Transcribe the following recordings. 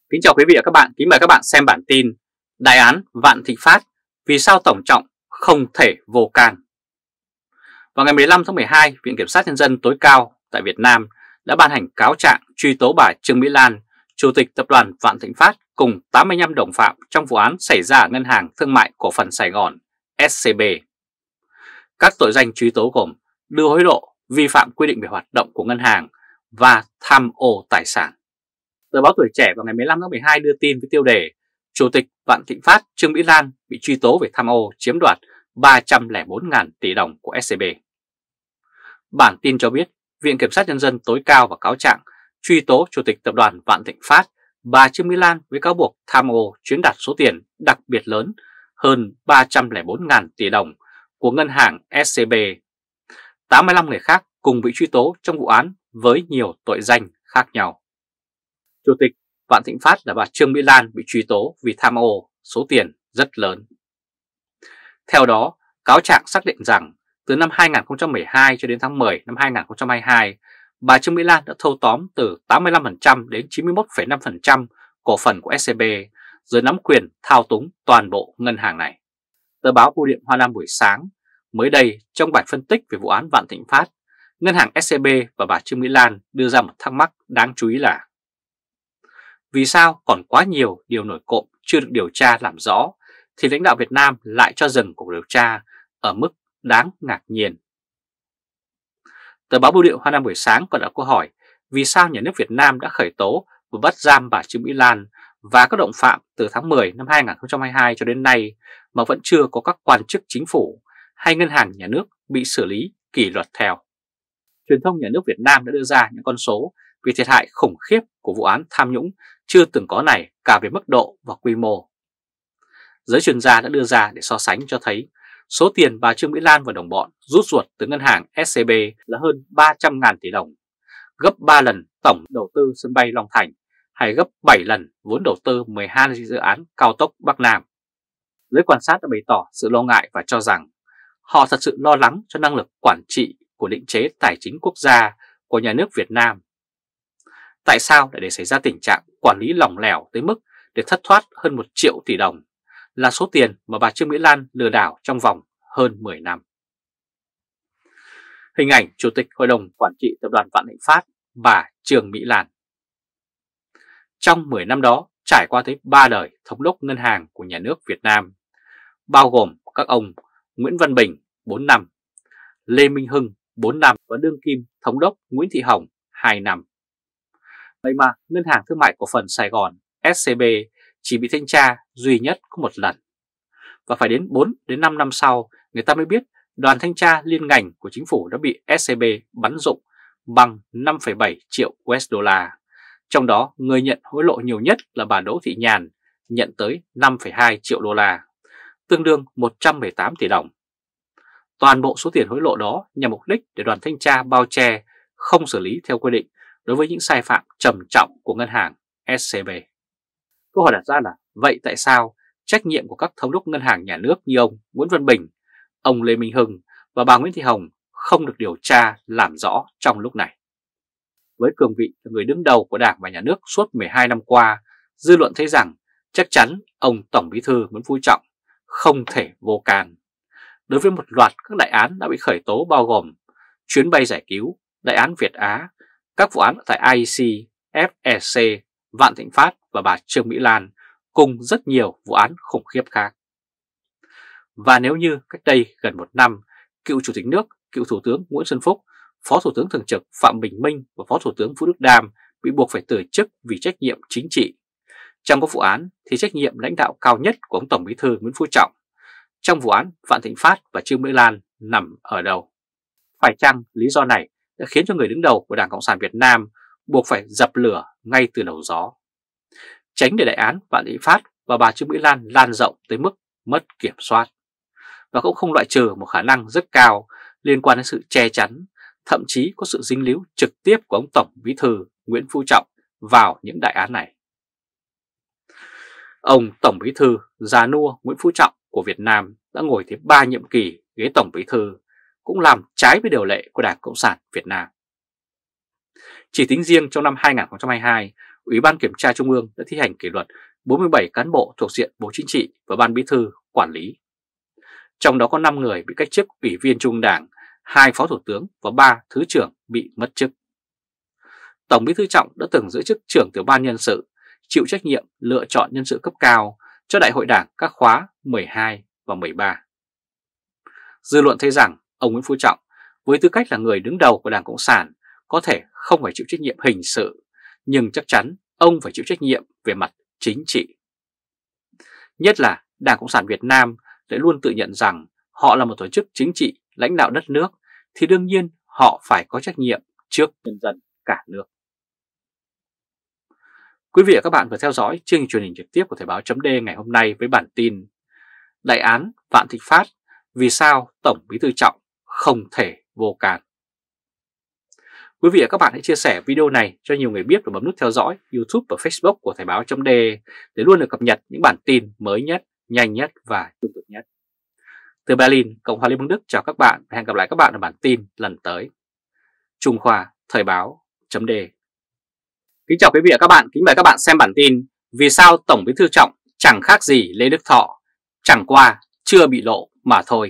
Kính chào quý vị và các bạn, kính mời các bạn xem bản tin Đại án Vạn Thịnh Phát, vì sao Tổng Trọng không thể vô can. Vào ngày 15 tháng 12, Viện Kiểm sát Nhân dân tối cao tại Việt Nam đã ban hành cáo trạng truy tố bà Trương Mỹ Lan, Chủ tịch Tập đoàn Vạn Thịnh Phát cùng 85 đồng phạm trong vụ án xảy ra ở Ngân hàng Thương mại Cổ phần Sài Gòn SCB. Các tội danh truy tố gồm đưa hối lộ, vi phạm quy định về hoạt động của ngân hàng và tham ô tài sản. Tờ báo Tuổi Trẻ vào ngày 15 tháng 12 đưa tin với tiêu đề Chủ tịch Vạn Thịnh Phát Trương Mỹ Lan bị truy tố về tham ô chiếm đoạt 304.000 tỷ đồng của SCB. Bản tin cho biết Viện Kiểm sát Nhân dân tối cao và cáo trạng truy tố Chủ tịch Tập đoàn Vạn Thịnh Phát bà Trương Mỹ Lan với cáo buộc tham ô chiếm đoạt số tiền đặc biệt lớn hơn 304.000 tỷ đồng của ngân hàng SCB. 85 người khác cùng bị truy tố trong vụ án với nhiều tội danh khác nhau. Chủ tịch Vạn Thịnh Phát là bà Trương Mỹ Lan bị truy tố vì tham ô số tiền rất lớn. Theo đó, cáo trạng xác định rằng từ năm 2012 cho đến tháng 10 năm 2022, bà Trương Mỹ Lan đã thâu tóm từ 85% đến 91,5% cổ phần của SCB, rồi nắm quyền thao túng toàn bộ ngân hàng này. Tờ báo Bưu điện Hoa Nam buổi sáng mới đây trong bài phân tích về vụ án Vạn Thịnh Phát, ngân hàng SCB và bà Trương Mỹ Lan đưa ra một thắc mắc đáng chú ý là vì sao còn quá nhiều điều nổi cộm chưa được điều tra làm rõ thì lãnh đạo Việt Nam lại cho dừng cuộc điều tra ở mức đáng ngạc nhiên. Tờ báo Bưu điện Hoa Nam buổi sáng còn đặt câu hỏi vì sao nhà nước Việt Nam đã khởi tố và bắt giam bà Trương Mỹ Lan và các đồng phạm từ tháng 10 năm 2022 cho đến nay mà vẫn chưa có các quan chức chính phủ hay ngân hàng nhà nước bị xử lý kỷ luật theo. Truyền thông nhà nước Việt Nam đã đưa ra những con số về thiệt hại khủng khiếp của vụ án tham nhũng chưa từng có này cả về mức độ và quy mô. Giới chuyên gia đã đưa ra để so sánh cho thấy số tiền bà Trương Mỹ Lan và đồng bọn rút ruột từ ngân hàng SCB là hơn 300.000 tỷ đồng, gấp 3 lần tổng đầu tư sân bay Long Thành hay gấp 7 lần vốn đầu tư 12 dự án cao tốc Bắc Nam. Giới quan sát đã bày tỏ sự lo ngại và cho rằng họ thật sự lo lắng cho năng lực quản trị của định chế tài chính quốc gia của nhà nước Việt Nam. Tại sao lại để xảy ra tình trạng quản lý lỏng lẻo tới mức để thất thoát hơn 1 triệu tỷ đồng, là số tiền mà bà Trương Mỹ Lan lừa đảo trong vòng hơn 10 năm. Hình ảnh Chủ tịch Hội đồng Quản trị Tập đoàn Vạn Thịnh Phát, bà Trương Mỹ Lan. Trong 10 năm đó trải qua tới 3 đời thống đốc ngân hàng của nhà nước Việt Nam, bao gồm các ông Nguyễn Văn Bình 4 năm, Lê Minh Hưng 4 năm và đương kim thống đốc Nguyễn Thị Hồng 2 năm. Vậy mà Ngân hàng Thương mại Cổ phần Sài Gòn SCB chỉ bị thanh tra duy nhất có một lần. Và phải đến 4 đến 5 năm sau người ta mới biết đoàn thanh tra liên ngành của chính phủ đã bị SCB bắn rụng bằng 5,7 triệu USD. Trong đó người nhận hối lộ nhiều nhất là bà Đỗ Thị Nhàn nhận tới 5,2 triệu đô la, tương đương 118 tỷ đồng. Toàn bộ số tiền hối lộ đó nhằm mục đích để đoàn thanh tra bao che, không xử lý theo quy định đối với những sai phạm trầm trọng của ngân hàng SCB. Câu hỏi đặt ra là vậy tại sao trách nhiệm của các thống đốc ngân hàng nhà nước như ông Nguyễn Văn Bình, ông Lê Minh Hưng và bà Nguyễn Thị Hồng không được điều tra làm rõ trong lúc này? Với cương vị là người đứng đầu của Đảng và Nhà nước suốt 12 năm qua, dư luận thấy rằng chắc chắn ông Tổng Bí thư Nguyễn Phú Trọng không thể vô can. Đối với một loạt các đại án đã bị khởi tố bao gồm chuyến bay giải cứu, đại án Việt Á, các vụ án tại IEC, FEC, Vạn Thịnh Phát và bà Trương Mỹ Lan cùng rất nhiều vụ án khủng khiếp khác. Và nếu như cách đây gần 1 năm, cựu Chủ tịch nước, cựu Thủ tướng Nguyễn Xuân Phúc, Phó Thủ tướng Thường trực Phạm Bình Minh và Phó Thủ tướng Vũ Đức Đam bị buộc phải từ chức vì trách nhiệm chính trị, trong các vụ án thì trách nhiệm lãnh đạo cao nhất của ông Tổng Bí thư Nguyễn Phú Trọng trong vụ án Vạn Thịnh Phát và Trương Mỹ Lan nằm ở đâu? Phải chăng lý do này đã khiến cho người đứng đầu của Đảng Cộng sản Việt Nam buộc phải dập lửa ngay từ đầu gió, tránh để đại án Vạn Thịnh Phát và bà Trương Mỹ Lan lan rộng tới mức mất kiểm soát, và cũng không loại trừ một khả năng rất cao liên quan đến sự che chắn, thậm chí có sự dính líu trực tiếp của ông Tổng Bí thư Nguyễn Phú Trọng vào những đại án này. Ông Tổng Bí thư già nua Nguyễn Phú Trọng của Việt Nam đã ngồi tới 3 nhiệm kỳ ghế Tổng Bí thư, cũng làm trái với điều lệ của Đảng Cộng sản Việt Nam. Chỉ tính riêng trong năm 2022, Ủy ban Kiểm tra Trung ương đã thi hành kỷ luật 47 cán bộ thuộc diện Bộ Chính trị và Ban Bí thư quản lý. Trong đó có 5 người bị cách chức Ủy viên Trung ương Đảng, 2 Phó Thủ tướng và 3 Thứ trưởng bị mất chức. Tổng Bí thư Trọng đã từng giữ chức trưởng tiểu ban nhân sự, chịu trách nhiệm lựa chọn nhân sự cấp cao cho Đại hội Đảng các khóa 12 và 13. Dư luận thấy rằng ông Nguyễn Phú Trọng với tư cách là người đứng đầu của Đảng Cộng sản có thể không phải chịu trách nhiệm hình sự, nhưng chắc chắn ông phải chịu trách nhiệm về mặt chính trị. Nhất là Đảng Cộng sản Việt Nam lại luôn tự nhận rằng họ là một tổ chức chính trị lãnh đạo đất nước, thì đương nhiên họ phải có trách nhiệm trước nhân dân cả nước. Quý vị và các bạn vừa theo dõi chương trình truyền hình trực tiếp của Thời báo chấm D ngày hôm nay với bản tin Đại án Vạn Thịnh Phát, vì sao Tổng Bí thư Trọng không thể vô can. Quý vị và các bạn hãy chia sẻ video này cho nhiều người biết và bấm nút theo dõi YouTube và Facebook của Thời báo chấm D để luôn được cập nhật những bản tin mới nhất, nhanh nhất và trung thực nhất. Từ Berlin, Cộng hòa Liên bang Đức chào các bạn và hẹn gặp lại các bạn ở bản tin lần tới. Trung Khoa, Thời báo chấm D. Kính chào quý vị và các bạn, kính mời các bạn xem bản tin vì sao Tổng Bí thư Trọng chẳng khác gì Lê Đức Thọ, chẳng qua chưa bị lộ mà thôi.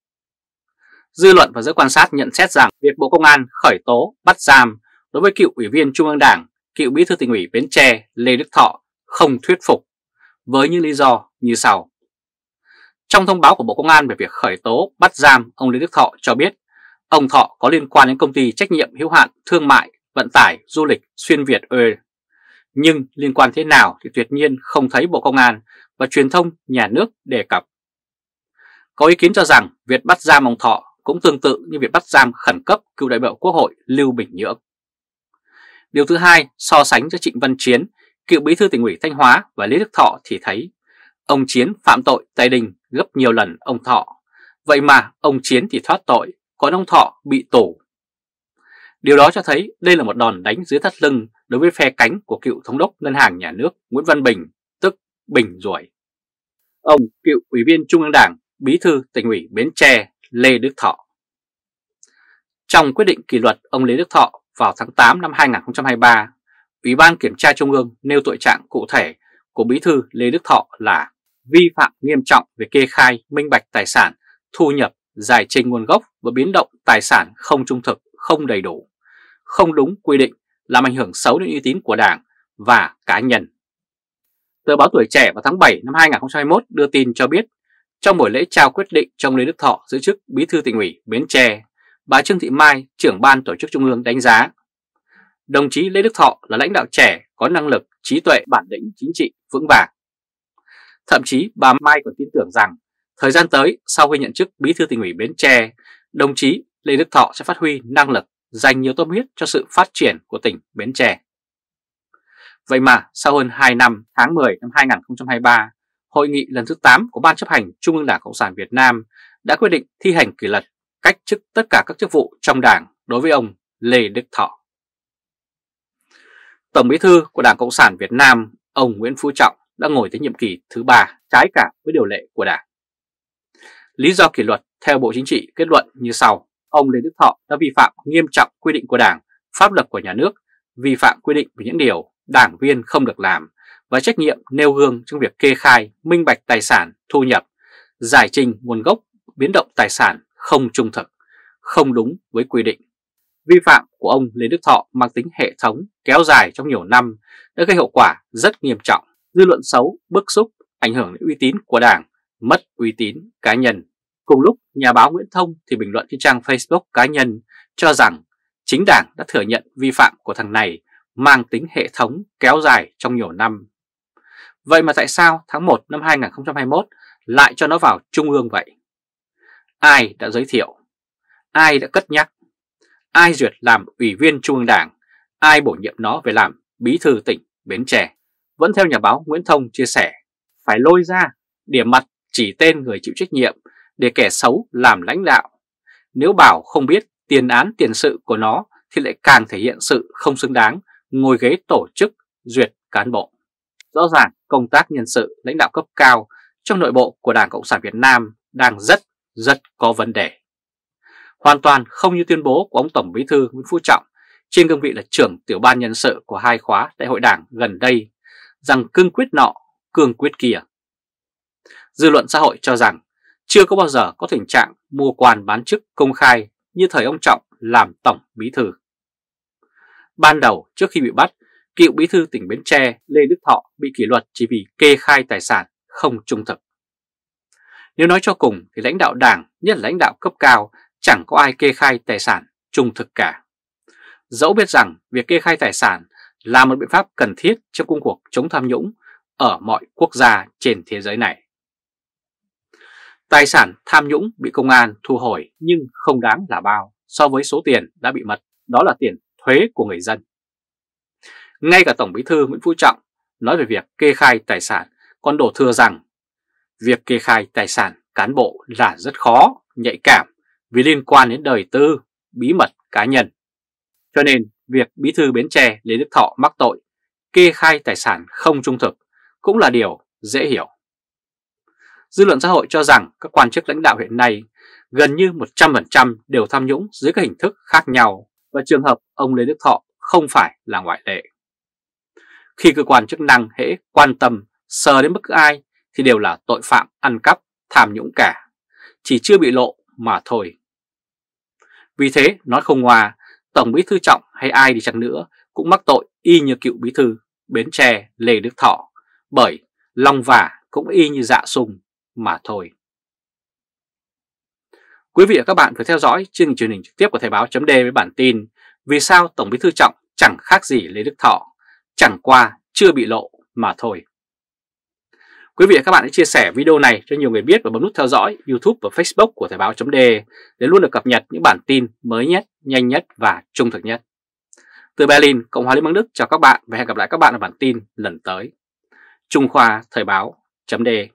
Dư luận và giới quan sát nhận xét rằng việc Bộ Công an khởi tố bắt giam đối với cựu Ủy viên Trung ương Đảng, cựu Bí thư Tỉnh ủy Bến Tre Lê Đức Thọ không thuyết phục, với những lý do như sau. Trong thông báo của Bộ Công an về việc khởi tố bắt giam ông Lê Đức Thọ cho biết, ông Thọ có liên quan đến công ty trách nhiệm hữu hạn thương mại, vận tải, du lịch Xuyên Việt Oil. Nhưng liên quan thế nào thì tuyệt nhiên không thấy Bộ Công an và truyền thông nhà nước đề cập. Có ý kiến cho rằng việc bắt giam ông Thọ cũng tương tự như việc bắt giam khẩn cấp cựu đại biểu Quốc hội Lưu Bình Nhưỡng. Điều thứ hai, so sánh giữa Trịnh Văn Chiến, cựu Bí thư Tỉnh ủy Thanh Hóa và Lê Đức Thọ thì thấy ông Chiến phạm tội Tây Đình gấp nhiều lần ông Thọ. Vậy mà ông Chiến thì thoát tội, còn ông Thọ bị tù. Điều đó cho thấy đây là một đòn đánh dưới thắt lưng đối với phe cánh của cựu thống đốc Ngân hàng Nhà nước Nguyễn Văn Bình, tức Bình Ruồi. Ông cựu Ủy viên Trung ương Đảng, Bí thư Tỉnh ủy Bến Tre Lê Đức Thọ. Trong quyết định kỷ luật ông Lê Đức Thọ vào tháng 8 năm 2023, Ủy ban Kiểm tra Trung ương nêu tội trạng cụ thể của Bí thư Lê Đức Thọ là vi phạm nghiêm trọng về kê khai minh bạch tài sản, thu nhập, giải trình nguồn gốc và biến động tài sản không trung thực, không đầy đủ, không đúng quy định, làm ảnh hưởng xấu đến uy tín của Đảng và cá nhân. Tờ báo Tuổi Trẻ vào tháng 7 năm 2021 đưa tin cho biết, trong buổi lễ trao quyết định cho ông Lê Đức Thọ giữ chức Bí thư Tỉnh ủy Bến Tre, bà Trương Thị Mai, trưởng ban tổ chức Trung ương đánh giá đồng chí Lê Đức Thọ là lãnh đạo trẻ, có năng lực, trí tuệ, bản lĩnh chính trị vững vàng. Thậm chí bà Mai còn tin tưởng rằng thời gian tới sau khi nhận chức Bí thư Tỉnh ủy Bến Tre, đồng chí Lê Đức Thọ sẽ phát huy năng lực, dành nhiều tâm huyết cho sự phát triển của tỉnh Bến Tre. Vậy mà sau hơn 2 năm, tháng 10 năm 2023, Hội nghị lần thứ 8 của Ban chấp hành Trung ương Đảng Cộng sản Việt Nam đã quyết định thi hành kỷ luật, cách chức tất cả các chức vụ trong Đảng đối với ông Lê Đức Thọ. Tổng Bí thư của Đảng Cộng sản Việt Nam, ông Nguyễn Phú Trọng đã ngồi tới nhiệm kỳ thứ 3, trái cả với điều lệ của Đảng. Lý do kỷ luật theo Bộ Chính trị kết luận như sau. Ông Lê Đức Thọ đã vi phạm nghiêm trọng quy định của Đảng, pháp luật của nhà nước, vi phạm quy định về những điều đảng viên không được làm và trách nhiệm nêu gương trong việc kê khai, minh bạch tài sản, thu nhập, giải trình nguồn gốc, biến động tài sản không trung thực, không đúng với quy định. Vi phạm của ông Lê Đức Thọ mang tính hệ thống, kéo dài trong nhiều năm đã gây hậu quả rất nghiêm trọng, dư luận xấu, bức xúc, ảnh hưởng đến uy tín của Đảng, mất uy tín cá nhân. Cùng lúc, nhà báo Nguyễn Thông thì bình luận trên trang Facebook cá nhân cho rằng chính Đảng đã thừa nhận vi phạm của thằng này mang tính hệ thống, kéo dài trong nhiều năm. Vậy mà tại sao tháng 1 năm 2021 lại cho nó vào Trung ương vậy? Ai đã giới thiệu? Ai đã cất nhắc? Ai duyệt làm Ủy viên Trung ương Đảng? Ai bổ nhiệm nó về làm Bí thư tỉnh Bến Tre? Vẫn theo nhà báo Nguyễn Thông chia sẻ, phải lôi ra, điểm mặt chỉ tên người chịu trách nhiệm để kẻ xấu làm lãnh đạo. Nếu bảo không biết tiền án tiền sự của nó thì lại càng thể hiện sự không xứng đáng ngồi ghế tổ chức duyệt cán bộ. Rõ ràng công tác nhân sự lãnh đạo cấp cao trong nội bộ của Đảng Cộng sản Việt Nam đang rất có vấn đề. Hoàn toàn không như tuyên bố của ông Tổng Bí thư Nguyễn Phú Trọng trên cương vị là trưởng tiểu ban nhân sự của 2 khóa đại hội đảng gần đây rằng cương quyết nọ, cương quyết kia. Dư luận xã hội cho rằng chưa có bao giờ có tình trạng mua quan bán chức công khai như thời ông Trọng làm tổng bí thư. Ban đầu trước khi bị bắt, cựu bí thư tỉnh Bến Tre Lê Đức Thọ bị kỷ luật chỉ vì kê khai tài sản không trung thực. Nếu nói cho cùng thì lãnh đạo đảng, nhất là lãnh đạo cấp cao, chẳng có ai kê khai tài sản trung thực cả. Dẫu biết rằng việc kê khai tài sản là một biện pháp cần thiết trong công cuộc chống tham nhũng ở mọi quốc gia trên thế giới này. Tài sản tham nhũng bị công an thu hồi nhưng không đáng là bao so với số tiền đã bị mất, đó là tiền thuế của người dân. Ngay cả Tổng Bí thư Nguyễn Phú Trọng nói về việc kê khai tài sản còn đổ thừa rằng việc kê khai tài sản cán bộ là rất khó, nhạy cảm vì liên quan đến đời tư, bí mật cá nhân. Cho nên việc Bí thư Bến Tre Lê Đức Thọ mắc tội kê khai tài sản không trung thực cũng là điều dễ hiểu. Dư luận xã hội cho rằng các quan chức lãnh đạo hiện nay gần như 100% đều tham nhũng dưới các hình thức khác nhau và trường hợp ông Lê Đức Thọ không phải là ngoại lệ. Khi cơ quan chức năng hễ quan tâm sờ đến bất cứ ai thì đều là tội phạm ăn cắp, tham nhũng cả, chỉ chưa bị lộ mà thôi. Vì thế nói không ngoa, Tổng Bí thư Trọng hay ai đi chăng nữa cũng mắc tội y như cựu Bí thư Bến Tre Lê Đức Thọ, bởi lòng vả cũng y như dạ sung mà thôi. Quý vị và các bạn vừa theo dõi chương trình truyền hình trực tiếp của Thời báo .d với bản tin vì sao Tổng Bí thư Trọng chẳng khác gì Lê Đức Thọ, chẳng qua chưa bị lộ mà thôi. Quý vị và các bạn hãy chia sẻ video này cho nhiều người biết và bấm nút theo dõi YouTube và Facebook của Thời báo .d để luôn được cập nhật những bản tin mới nhất, nhanh nhất và trung thực nhất. Từ Berlin, Cộng hòa Liên bang Đức chào các bạn và hẹn gặp lại các bạn ở bản tin lần tới. Trung Khoa Thời báo .d